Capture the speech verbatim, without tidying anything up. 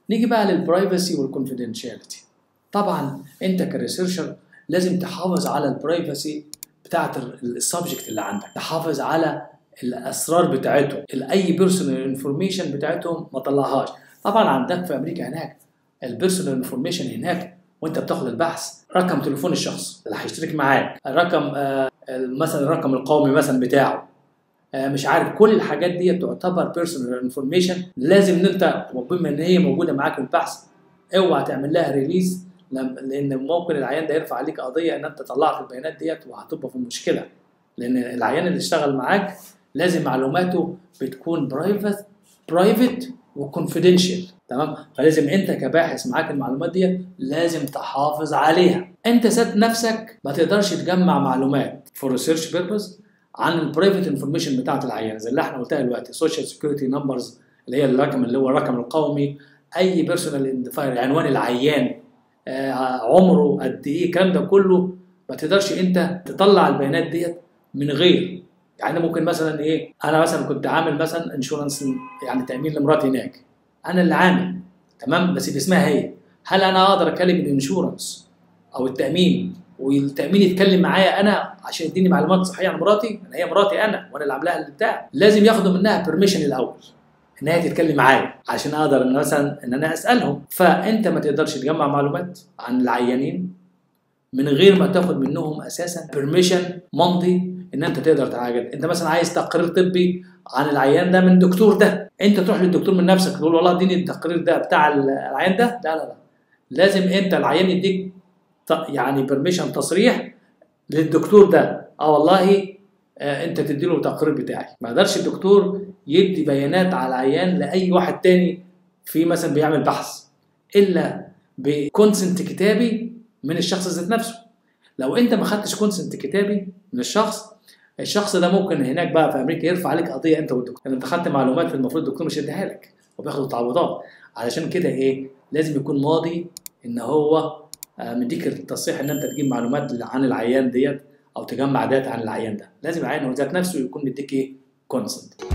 نيجي بقى للبرايفسي والكونفيدنشاليتي. طبعا انت كريسيرشر لازم تحافظ على البرايفسي بتاعت السبجكت اللي عندك، تحافظ على الاسرار بتاعتهم، اي بيرسونال انفورميشن بتاعتهم ما طلعهاش. طبعا عندك في امريكا هناك البيرسونال انفورميشن هناك وانت بتاخد البحث، رقم تليفون الشخص اللي هيشترك معاك، الرقم آه مثلا الرقم القومي مثلا بتاعه، آه مش عارف، كل الحاجات دي تعتبر بيرسونال انفورميشن. لازم ان انت بما ان هي موجوده معاك في البحث اوعى تعمل لها ريليز، لان ممكن العيان ده يرفع عليك قضيه ان انت طلعت البيانات ديت وهتبقى في مشكله، لان العيان اللي اشتغل معاك لازم معلوماته بتكون برايفت برايفت وكونفيدنشال، تمام؟ فلازم انت كباحث معاك المعلومات دي لازم تحافظ عليها. انت ذات نفسك ما تقدرش تجمع معلومات فور ريسيرش بيربز عن البرايفت انفورميشن بتاعت العيان زي اللي احنا قلتها دلوقتي، سوشيال سيكيورتي نمبرز اللي هي الرقم اللي هو الرقم القومي، اي بيرسونال ايدنتيفاير، عنوان العيان، آه عمره قد ايه، الكلام ده كله ما تقدرش انت تطلع البيانات ديت من غير، يعني ممكن مثلا ايه، انا مثلا كنت عامل مثلا انشورنس يعني تامين لمراتي هناك، انا اللي عامل تمام بس باسمها هي، هل انا اقدر اكلم الانشورنس او التامين والتامين يتكلم معايا انا عشان يديني معلومات صحيحه عن مراتي؟ انا هي مراتي انا وانا اللي عاملاها البتاع، لازم ياخدوا منها بيرميشن الاول ان هي تتكلم معايا عشان اقدر ان مثلا ان انا اسالهم. فانت ما تقدرش تجمع معلومات عن العيانين من غير ما تاخد منهم اساسا بيرميشن ممضي ان انت تقدر تعالج. انت مثلا عايز تقرير طبي عن العيان ده من الدكتور ده، انت تروح للدكتور من نفسك تقول والله اديني التقرير ده بتاع العيان ده؟ لا لا لا، لازم انت العيان يديك يعني بيرميشن تصريح للدكتور ده، اه والله آه انت تدي له التقرير بتاعي. ما يقدرش الدكتور يدي بيانات على العيان لاي واحد تاني في مثلا بيعمل بحث الا بكونسنت كتابي من الشخص ذات نفسه. لو انت ما خدتش كونسنت كتابي من الشخص، الشخص ده ممكن هناك بقى في امريكا يرفع عليك قضيه انت والدكتور، انت خدت معلومات المفروض الدكتور مش يديها لك وبياخد تعويضات. علشان كده ايه، لازم يكون ماضي ان هو مديك التصريح ان انت تجيب معلومات عن العيان ديت او تجمع داتا عن العيان ده، لازم العيان هو ذات نفسه يكون مديك ايه، كونسنت.